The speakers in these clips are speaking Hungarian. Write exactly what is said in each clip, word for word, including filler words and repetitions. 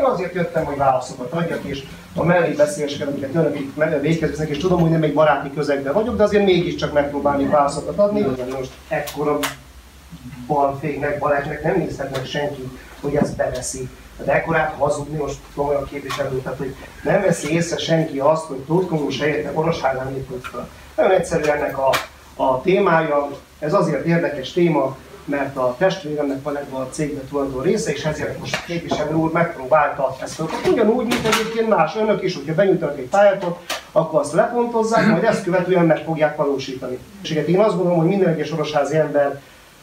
Én azért jöttem, hogy válaszokat adjak, és a mellé beszéléseket, amiket önök itt végeznek, és tudom, hogy nem egy baráti közegben vagyok, de azért mégiscsak megpróbálni válaszokat adni. Most ekkora balféknek, baleknek nem nézhetnek senki, hogy ezt beveszi. De ekkorát hazudni, most komolyan képviselő, tehát hogy nem veszi észre senki azt, hogy Tóth Komlós helyette Orosházán épült fel. Nagyon egyszerű ennek a, a témája, ez azért érdekes téma, mert a testvéremnek van ebben a cégben tulajdon része, és ezért most a képviselő úr megpróbálta ezt felkapni. Ugyanúgy, mint egyébként más önök is, hogyha benyújtanak egy pályátot, akkor azt lepontozzák, majd ezt követően meg fogják valósítani. És én azt gondolom, hogy minden egyes orosházi ember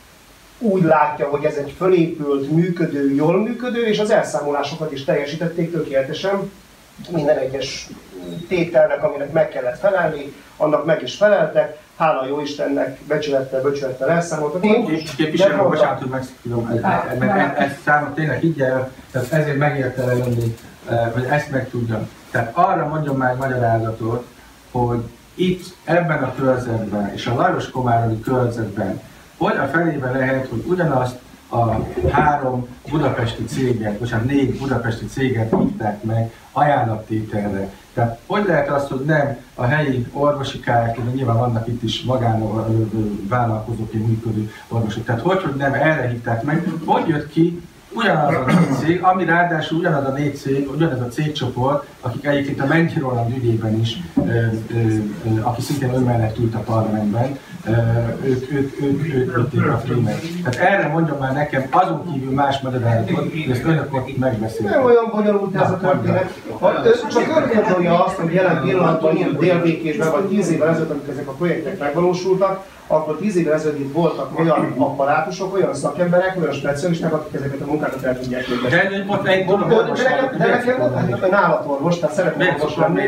úgy látja, hogy ez egy fölépült, működő, jól működő, és az elszámolásokat is teljesítették tökéletesen. Minden egyes tételnek, aminek meg kellett felelni, annak meg is feleltek. Hála jó Istennek, becsülettel, becsülettel elszámoltak. Képviselő, bocsánat, hogy megszakítom, mert ezt számot tényleg higgyel, tehát ezért megérte lenni, hogy ezt megtudjam. Tehát arra mondjon már egy magyarázatot, hogy itt, ebben a körzetben, és a Lajos-Komároni körzetben, hogy a felében lehet, hogy ugyanazt a három budapesti céget, bocsánat, négy budapesti céget hívták meg ajánlattételre. Tehát hogy lehet az, hogy nem a helyi orvosi kártya, nyilván vannak itt is magánvállalkozóként működő orvosok, tehát hogy, hogy nem erre hívták meg, hogy jött ki ugyanaz a négy cég, ami ráadásul ugyanaz a négy cég, ugyanaz a cégcsoport, akik egyébként a Menty Roland ügyében is, ö, ö, ö, aki szintén ő mellett ült a parlamentben, ö, ők, ők, ők, ők vitték a filmet. Tehát erre mondjon már nekem azon kívül más magyarázatot, hogy ezt önök ott megbeszéltek. Nem olyan bonyolult ez a történet. Csak ön gondolja azt, hogy jelen pillanatban ilyen délbékésben, vagy tíz évvel ezelőtt, amikor ezek a projektek megvalósultak, akkor tíz évvel ezelőtt voltak olyan apparátusok, olyan szakemberek, olyan specialisták, akik ezeket a munkákat el tudják végezni. De most egy tudom, de nekem ön állatorvos, tehát szeretném orvos lenni.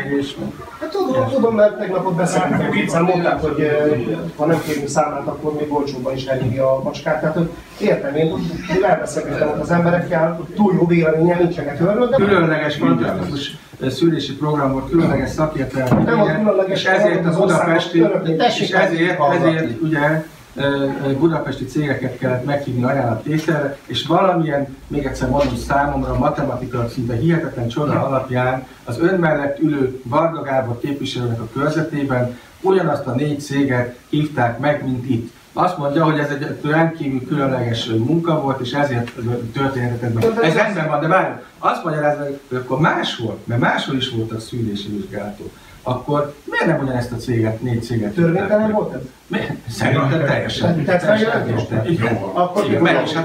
Tudom, tudom, mert tegnap ott beszéltünk, hiszen mondták, hogy ha nem kérünk számát, akkor még olcsóban is elhívja a macskát. Tehát értem, én elbeszélgettem ott az emberekkel, túl jó véleményen nincsenek örülök, de... Különleges, fantasztikus szülési program volt, különleges szakértelme, és ezért az budapesti, és ezért, ezért ugye budapesti cégeket kellett meghívni ajánlattételre, és valamilyen, még egyszer mondom, számomra matematika szinte hihetetlen csoda alapján az ön mellett ülő Varga Gábor képviselőnek a körzetében ugyanazt a négy céget hívták meg, mint itt. Azt mondja, hogy ez egy rendkívül különleges munka volt, és ezért történhetett meg. Ez rendben van, de várjunk, azt magyarázza, hogy akkor máshol, mert máshol is voltak szűrési vizsgálatok, akkor miért nem ugyanezt a céget, négy céget? Törvénytelen volt ez? Szerintem teljesen. Tehát feljelentést? Akkor meg is, hát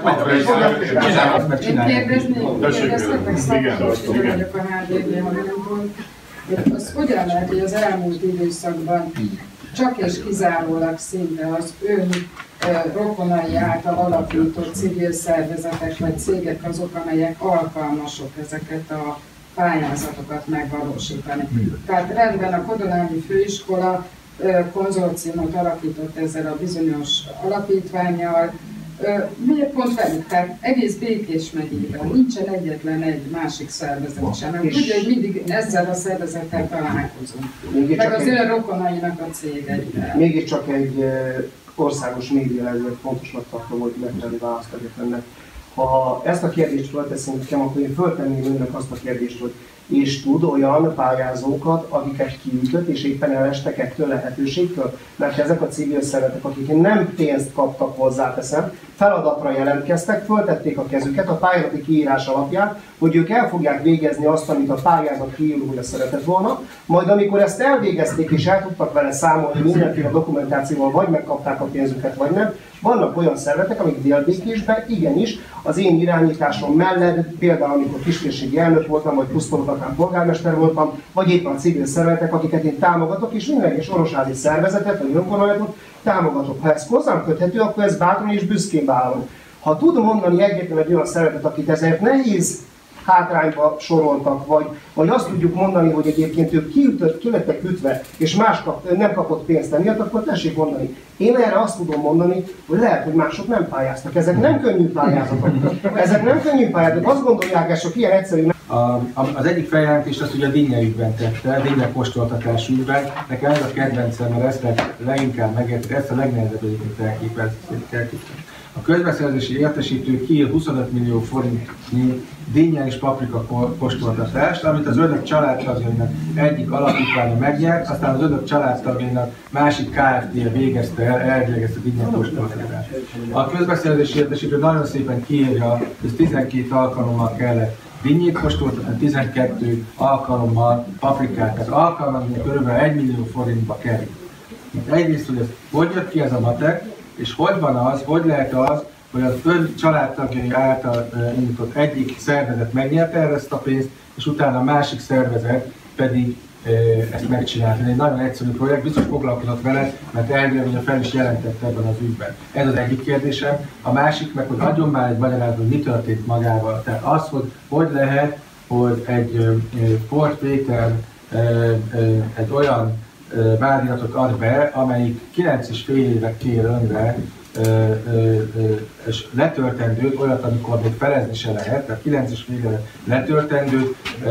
meg Én kérdeznék, kérdezhetek szakosítani vagyok a há dé bé hallgatóból. Az hogyan lehet, hogy az elmúlt időszakban csak és kizárólag szinte az ön rokonai által alapított civil szervezetek vagy cégek azok, amelyek alkalmasok ezeket a pályázatokat megvalósítani. Tehát rendben a Kodolányi Főiskola konzorciumot alakított ezzel a bizonyos alapítvánnyal. Miért pont velük? Tehát egész Békés megyében nincsen egyetlen egy másik szervezet sem. Tudja, hogy mindig ezzel a szervezettel találkozunk. Meg az ön rokonainak a cégeivel. Mégiscsak egy országos média, ezért fontosnak tartom, hogy megfelelő választ adjak önnek. Ha ezt a kérdést fölteszem nekem, akkor én föltenném önnek azt a kérdést, hogy és tud olyan pályázókat, akiket kiütött, és éppen elestek ettől lehetőségtől? Mert ezek a civil szervezetek, akik nem pénzt kaptak, hozzáteszem, feladatra jelentkeztek, föltették a kezüket a pályázati kiírás alapján, hogy ők el fogják végezni azt, amit a pályázat kiírója szeretett volna, majd amikor ezt elvégezték és el tudtak vele számolni mindenféle dokumentációval, vagy megkapták a pénzüket, vagy nem, vannak olyan szervezetek, amik Délbékésben igenis az én irányításom mellett, például amikor kiskérségi elnök voltam, vagy Puszkolókán polgármester voltam, vagy éppen a civil szervezetek, akiket én támogatok, és minden egyes orosházi szervezetet, vagy önkormányzatot támogatok. Ha ez hozzám köthető, akkor ez bátran és büszkén vállalom. Ha tudom mondani egyetlen egy olyan szervezetet, akit ezért nehéz hátrányba soroltak, vagy, vagy azt tudjuk mondani, hogy egyébként ők kiütött, ki lettek ütve, és más kap, nem kapott pénzt emiatt, akkor tessék mondani. Én erre azt tudom mondani, hogy lehet, hogy mások nem pályáztak. Ezek nem könnyű pályázatok. Ezek nem könnyű pályázatok. Azt gondolják, hogy ilyen egyszerű. A, az egyik feljelentést azt ugye a Dinnye ügyben tette, a Dinnye kóstoltatás ügyben. Nekem ez a kedvencem, mert ezt leginkább megérteni, ezt a legnehezebb egyébként elképzelni. A közbeszerzési értesítő kiír huszonöt millió forintnyi dinnye és paprika kóstoltatást, amit az önök családtagjainak egyik alapítványa megnyert, aztán az önök családtagjainak másik Kft. Végezte el, elvileg ezt a dinnye kóstoltatást. A közbeszerzési értesítő nagyon szépen kiírja, hogy tizenkét alkalommal kellett dinnyét kóstoltatni, tizenkettő alkalommal paprikát, tehát alkalmanként körülbelül egy millió forintba kerül. Egyrészt, hogy ez hogy jött ki ez a matek, és hogy van az, hogy lehet az, hogy az ön családtagjai által indított egyik szervezet megnyerte el ezt a pénzt, és utána a másik szervezet pedig ezt megcsinálta. Ez egy nagyon egyszerű projekt, biztos foglalkozott vele, mert elvileg ugye fel is jelentett ebben az ügyben. Ez az egyik kérdésem. A másik meg, hogy adjon már egy magyarázatot, hogy mi történt magával. Tehát az, hogy hogy lehet, hogy egy Port Péter egy olyan vádiratot ad be, amelyik kilenc és fél évet kér önre, és letöltendőt, olyat, amikor még felezni se lehet, tehát kilenc és fél évet letöltendőt,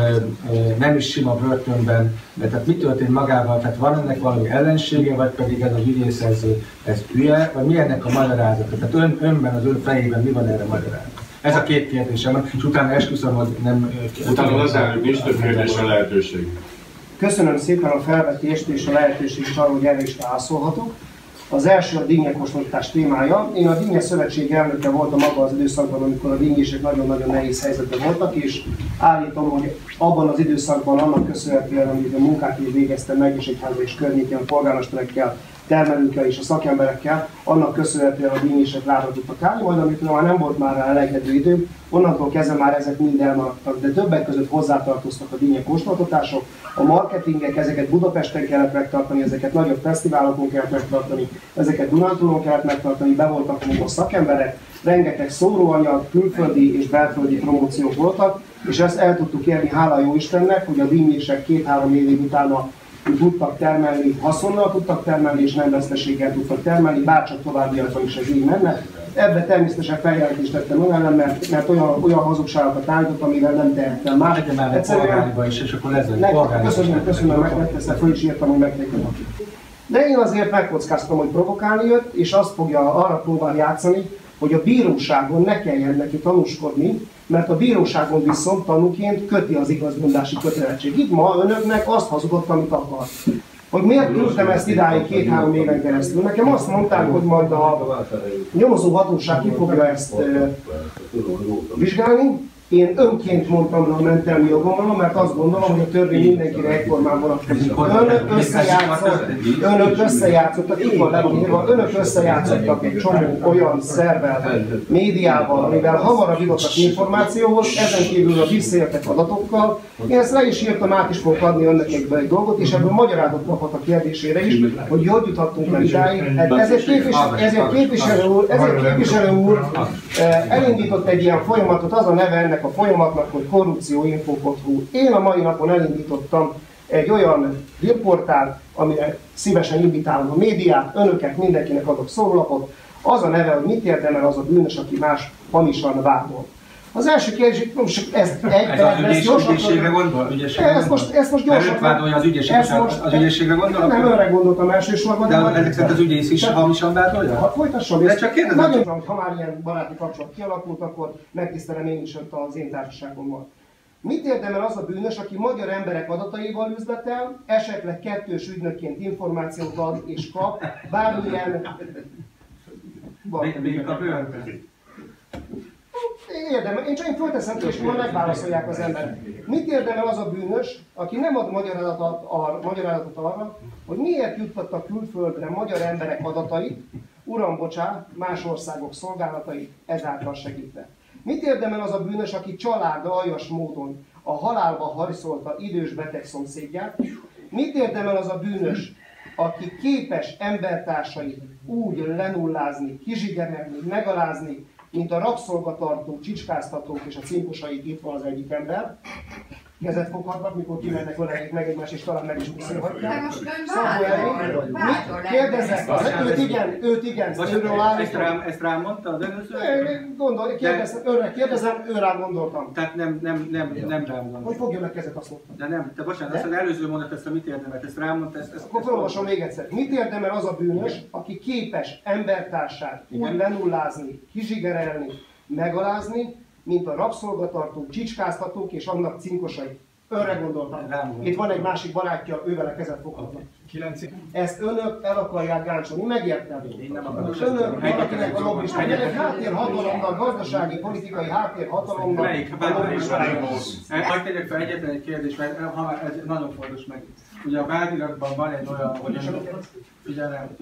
nem is sima börtönben, tehát mi történt magával, tehát van ennek valami ellensége, vagy pedig ez az ügyész, ez, ez hülye, vagy mi ennek a magyarázata, tehát ön, önben, az ön fejében mi van erre magyarázat? Ez a két kérdésem, és utána esküszöm, hogy nem... Utána az elnök, nincs több kérdésre lehetőség. Köszönöm szépen a felvetést és a lehetőséget arra, hogy erre is válaszolhatok. Az első a dinnyekóstoltatás témája. Én a Dinnye Szövetség elnöke voltam abban az időszakban, amikor a dinnyések nagyon-nagyon nehéz helyzetben voltak, és állítom, hogy abban az időszakban annak köszönhetően, amit a munkát így végeztem meg, és egyháza és környékén a polgármesterekkel, termelőkkel és a szakemberekkel, annak köszönhetően a dinnyések lábra tudtak állni, majd amikor már nem volt már rá elengedő idő, onnantól kezdve már ezek mind elmaradtak, de többek között hozzátartoztak a dinnye kóstoltatások, a marketingek, ezeket Budapesten kellett megtartani, ezeket nagyobb fesztiválokon kellett megtartani, ezeket Dunántúlon kellett megtartani, be voltak a szakemberek, rengeteg szóróanyag, külföldi és belföldi promóciók voltak, és ezt el tudtuk érni, hála jó Istennek, hogy a dinnyések két-három évig utána tudtak termelni, haszonnal tudtak termelni, és nem veszteséggel tudtak termelni, bárcsak továbbiakban is ez így menne. Ebben természetesen feljelentést tettem ön ellen, mert, mert olyan, olyan hazugságokat állított, amivel nem tehettem más. Legyen már egy polgáriba is, és akkor lezek. Köszönöm, köszönöm, megtettem, föl is írtam, hogy megtettem. De én azért megkockáztam, hogy provokálni jött, és azt fogja arra próbál játszani, hogy a bíróságon ne kelljen neki tanúskodni, mert a bíróságon viszont tanúként köti az igazmondási kötelezettség. Itt ma önöknek azt hazudott, amit akar. Hogy miért küldtem ezt idáig két-három éven keresztül. Nekem azt mondták, hogy majd a nyomozó hatóság ki fogja ezt uh, vizsgálni. Én önként mondtam le a mentelmi jogomról, mert azt gondolom, hogy a törvény mindenkire egyformán vonatkozik. Önök összejátszottak, önök összejátszottak, így van leírva, önök összejátszottak egy csomó olyan szervvel, médiával, amivel hamarabb jutottak információhoz, ezen kívül a visszaértek adatokkal. Én ezt le is írtam, át is fogok adni önnek egyből egy dolgot, és ebből magyarázatot kaphat a kérdésére is, hogy hogy jutottunk el idáig. Ezért képviselő, ezért képviselő úr, ezért képviselő úr elindított egy ilyen folyamatot, az a neve ennek a folyamatnak, hogy korrupcióinfo pont hu. Én a mai napon elindítottam egy olyan hírportált, amire szívesen invitálom a médiát, önöket, mindenkinek adok szórólapot. Az a neve, hogy mit érdemel az a bűnös, aki más hamisan vádol. Az első kérdés, most ezt egy ez az ügyész, ügyészségre gondol? Ezt most, ezt most gyorsan... Előtt vádolja az ügyészségre, az ügyészségre gondol? Nem, önre gondoltam elsősorban. De ezek szerint az ügyész is hamisan vádolja? Ha folytassam, de csak kérdezem. Nagyon, hogy ha már ilyen baráti kapcsolat kialakult, akkor megtisztelem én is az én társaságommal. Mit érdemel az a bűnös, aki magyar emberek adataival üzletel, esetleg kettős ügynökként információt ad és kap, bármilyen... Még kap ő? Érdemel. Én csak én fölteszem ki, és majd megválaszolják az emberek. Mit érdemel az a bűnös, aki nem ad magyarázatot, ar, magyarázatot arra, hogy miért juttatta külföldre magyar emberek adatait, uram, bocsánat, más országok szolgálatait ezáltal segítve. Mit érdemel az a bűnös, aki család aljas módon a halálba hajszolta idős beteg szomszédját? Mit érdemel az a bűnös, aki képes embertársait úgy lenullázni, kizsigerelni, megalázni, mint a rabszolgatartók, csicskáztatók és a cinkosait, itt van az egyik ember. Kezet foghatnak, mikor kimennek öleljék meg egymást, és talán meg is beszélhatják. Kérdezzek, őt igen, őt igen, őről állítom. Ezt rám mondta az előző? Gondolj, kérdezem, őre kérdezem, ő rám gondoltam. Tehát nem, nem, nem, nem rám gondoltam. Hogy fogja meg kezet, azt mondtam. De nem, te bocsánat, azt az előző mondat, ezt a mit érdemelt, ezt rám mondta, ezt... Akkor felolvasom még egyszer. Mit érdemel az a bűnös, aki képes embertársát úgy lenullázni, kizsigerelni, megalázni, mint a rabszolgatartók, csicskáztatók és annak cinkosai. Önre gondoltam. Itt van egy másik barátja, ővele kezet foghatnak. Ezt önök el akarják gáncsolni, megértem. Önök valakinek a lobbista, egy háttérhatalomnak, gazdasági, politikai háttérhatalomnak. Melyik? Majd tegyek fel egyetlen egy kérdést, mert ez nagyon fontos meg. Ugye a vádiratban van egy olyan, hogy figyelem,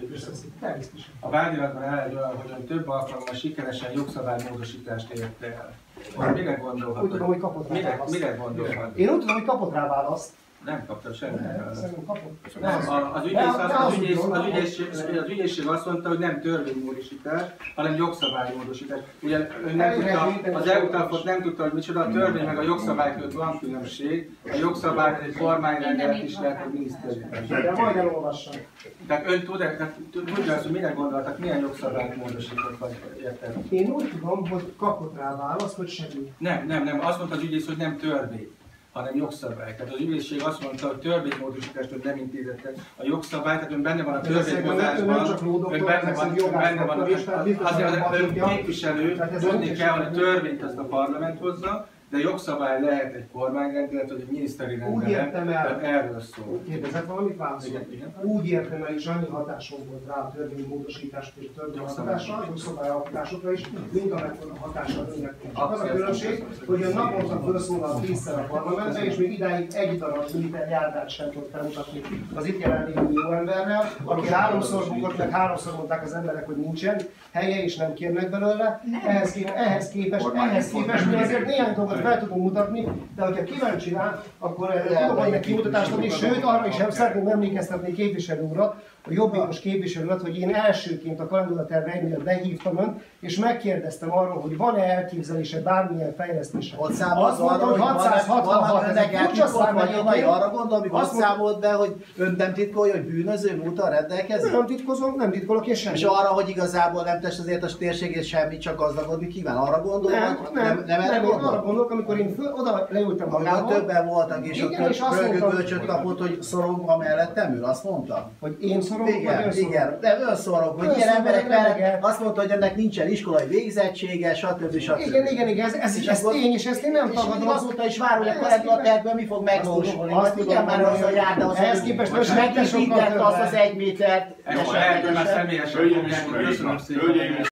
a vádiratban áll egy olyan, hogy több alkalommal sikeresen jogszabálymódosítást érte el. Mire gondolhat? Úgy tudom, hogy kapott rá mire, választ. mire gondolhat? Én úgy tudom, hogy kapott rá választ. Nem kaptam semmit. Szerintem kapott. Nem, az, ügyész, az, az, ügyész, az, ügyészség, az ügyészség azt mondta, hogy nem törvénymódosítás, hanem jogszabálymódosítás. Ugye ön nem tudta, az é u-tafot nem tudta, hogy micsoda, a törvény meg a jogszabály között van különbség. A jogszabály egy kormányrendelet is lehet, hogy minisztérium. De majd elolvassam. Tehát ön tud, tehát tudja azt, hogy mire gondoltak, milyen jogszabályt módosított vagy érted? Én úgy tudom, hogy kapott rá választ, hogy semmi. Nem, nem, nem. Azt mondta az ügyész, hogy nem törvény, hanem jogszabály. Tehát az ügyészség azt mondta, hogy törvénymódosítást ön nem intézette. A jogszabály, tehát ön benne van a törvényhozásban, ön benne van, ön benne van, azért ön képviselő, tudni kell, hogy a törvényt azt a parlament hozza, de jogszabály lehet egy kormányrendelet, vagy egy miniszteri rendelet. Úgy értem el. Erről szól. Kérdezett valamit válaszol? Igen, igen. Úgy értem el, és annyi hatásom volt rá a törvénymódosítás és törvényalkotásra, a jogszabályalkotásokra is, mint amekkora hatással önnek. Csak az a különbség, hogy ön naponta felszólal tízszer a parlamentbe, és még idáig egy darab militer járdát sem tud felmutatni az itt jelenlévő jó emberrel, aki háromszor bukott, meg háromszor mondták az emberek, hogy nincsen helye, és nem kérnek belőle. Ehhez képest, ehhez képest, ehhez képest mi azért néhány dolgot fel tudunk mutatni, de hogyha kíváncsi rá, akkor tudom adni kimutatást adni, sőt arra is szeretném emlékeztetni képviselő urat, a jobbikos képviselő urat, hogy én elsőként a kalandulaterve egynél behívtam önt, és megkérdeztem arról, hogy van-e elképzelése bármilyen fejlesztésre. Ott számolt arra, hogy hatszázhatvanhat ezer furcsa szám egyébként. Arra gondol, amikor azt számolt be, hogy ön nem titkolja, hogy bűnöző múltal rendelkezik? Nem titkozom, nem titkolok és semmi. És arra, hogy igazából nem tesz azért a térségét semmit, csak gazdagodni kíván, arra gondol? Nem, nem, nem, nem, nem gondol? Arra gondolok, amikor én föl, oda leültem magával. Többen voltak, és igen, ott és bölcsöt kapott, hogy szorongva mellettem ül, azt mondta? Hogy én szorongok, igen, vagy ön igen, de ön szorong, hogy ilyen emberek mellett azt mondta, hogy ennek nincsen iskolai végzettsége, stb. stb. Igen, igen, igen, ez, ez, ez tény, és ezt én nem tagadom. És azóta is vár, hogy a kalandulatervben mi fog megvalósulni. Azt igen, már az a járda az ehhez képest megépített azt az egy métert. Ezt már személyesen. Köszönöm szépen.